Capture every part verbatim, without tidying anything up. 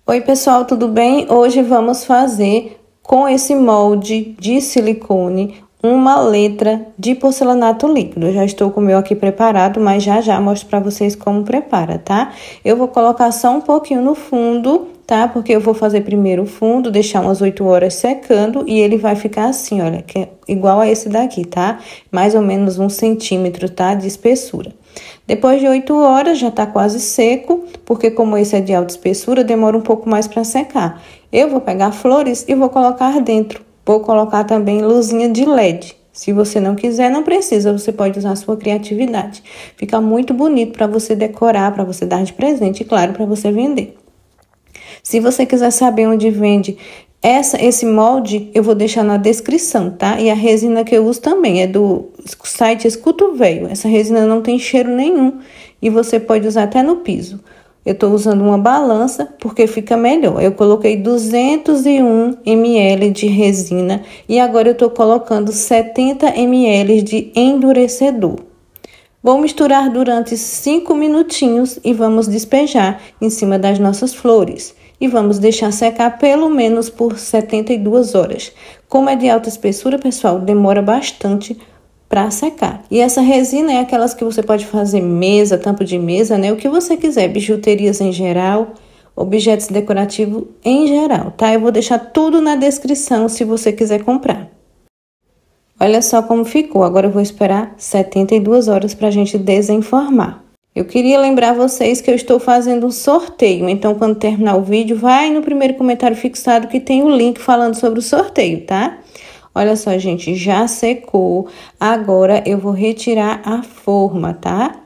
Oi pessoal, tudo bem? Hoje vamos fazer com esse molde de silicone uma letra de porcelanato líquido. Eu já estou com o meu aqui preparado, mas já já mostro para vocês como prepara, tá? Eu vou colocar só um pouquinho no fundo, tá? Porque eu vou fazer primeiro o fundo, deixar umas oito horas secando e ele vai ficar assim, olha, que é igual a esse daqui, tá? Mais ou menos um centímetro, tá? De espessura. Depois de oito horas já tá quase seco, porque como esse é de alta espessura, demora um pouco mais para secar. Eu vou pegar flores e vou colocar dentro. Vou colocar também luzinha de L E D. Se você não quiser, não precisa, você pode usar a sua criatividade. Fica muito bonito para você decorar, para você dar de presente e, claro, para você vender. Se você quiser saber onde vende essa, esse molde, eu vou deixar na descrição, tá? E a resina que eu uso também é do site Escuto Véio. Essa resina não tem cheiro nenhum e você pode usar até no piso. Eu tô usando uma balança porque fica melhor. Eu coloquei duzentos e um mililitros de resina e agora eu tô colocando setenta mililitros de endurecedor. Vou misturar durante cinco minutinhos e vamos despejar em cima das nossas flores. E vamos deixar secar pelo menos por setenta e duas horas. Como é de alta espessura, pessoal, demora bastante para secar. E essa resina é aquelas que você pode fazer mesa, tampa de mesa, né? O que você quiser, bijuterias em geral, objetos decorativos em geral, tá? Eu vou deixar tudo na descrição se você quiser comprar. Olha só como ficou. Agora eu vou esperar setenta e duas horas para a gente desenformar. Eu queria lembrar vocês que eu estou fazendo um sorteio, então quando terminar o vídeo, vai no primeiro comentário fixado que tem o link falando sobre o sorteio, tá? Olha só, gente, já secou. Agora eu vou retirar a forma, tá?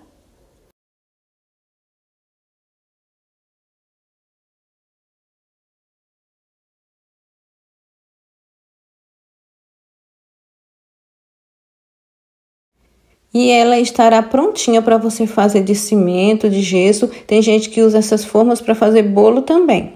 E ela estará prontinha para você fazer de cimento, de gesso. Tem gente que usa essas formas para fazer bolo também.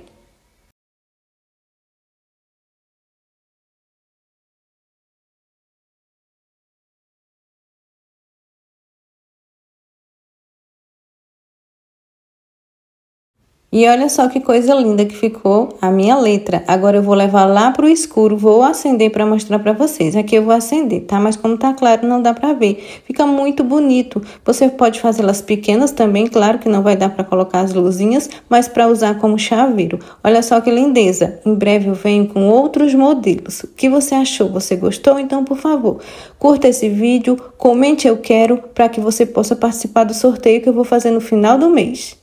E olha só que coisa linda que ficou a minha letra. Agora eu vou levar lá pro escuro, vou acender para mostrar para vocês. Aqui eu vou acender, tá? Mas como tá claro, não dá para ver. Fica muito bonito. Você pode fazer elas pequenas também, claro que não vai dar para colocar as luzinhas, mas para usar como chaveiro. Olha só que lindeza. Em breve eu venho com outros modelos. O que você achou? Você gostou? Então, por favor, curta esse vídeo, comente eu quero para que você possa participar do sorteio que eu vou fazer no final do mês.